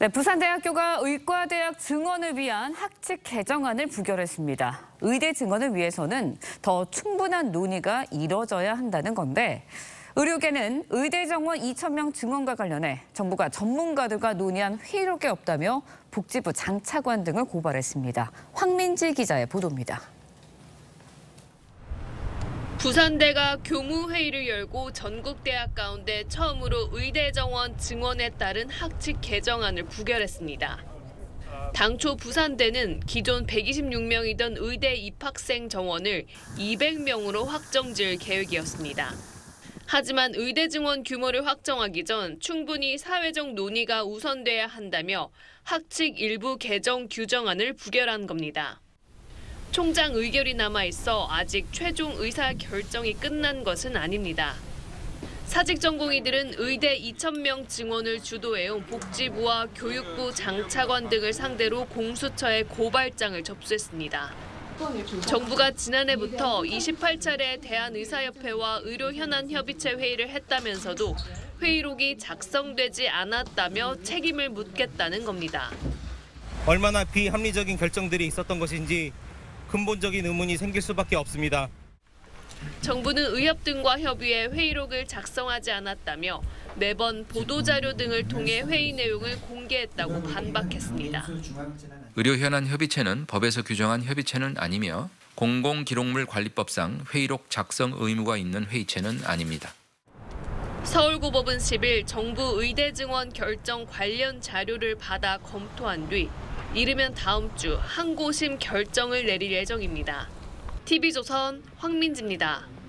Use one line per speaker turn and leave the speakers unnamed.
네, 부산대학교가 의과대학 증원을 위한 학칙 개정안을 부결했습니다. 의대 증원을 위해서는 더 충분한 논의가 이뤄져야 한다는 건데 의료계는 의대 정원 2,000명 증원과 관련해 정부가 전문가들과 논의한 회의록이 없다며 복지부 장차관 등을 고발했습니다. 황민지 기자의 보도입니다.
부산대가 교무회의를 열고 전국 대학 가운데 처음으로 의대 정원 증원에 따른 학칙 개정안을 부결했습니다. 당초 부산대는 기존 126명이던 의대 입학생 정원을 200명으로 확정지을 계획이었습니다. 하지만 의대 증원 규모를 확정하기 전 충분히 사회적 논의가 우선돼야 한다며 학칙 일부 개정 규정안을 부결한 겁니다. 총장 의결이 남아있어 아직 최종 의사 결정이 끝난 것은 아닙니다. 사직 전공의들은 의대 2,000명 증원을 주도해온 복지부와 교육부 장차관 등을 상대로 공수처에 고발장을 접수했습니다. 정부가 지난해부터 28차례 대한의사협회와 의료현안협의체 회의를 했다면서도 회의록이 작성되지 않았다며 책임을 묻겠다는 겁니다.
얼마나 비합리적인 결정들이 있었던 것인지 근본적인 의문이 생길 수밖에 없습니다.
정부는 의협 등과 협의해 회의록을 작성하지 않았다며 매번 보도자료 등을 통해 회의 내용을 공개했다고 반박했습니다.
의료현안협의체는 법에서 규정한 협의체는 아니며 공공기록물관리법상 회의록 작성 의무가 있는 회의체는 아닙니다.
서울고법은 10일 정부 의대 증원 결정 관련 자료를 받아 검토한 뒤 이르면 다음 주 항고심 결정을 내릴 예정입니다. TV조선 황민지입니다.